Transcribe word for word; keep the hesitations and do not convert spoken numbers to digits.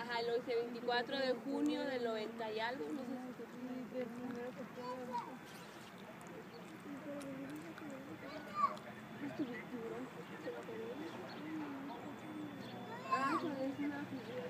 Ajá, lo hice veinticuatro de junio del noventa y algo, no sé si Y del primero que fue. Ah, pues es una figura.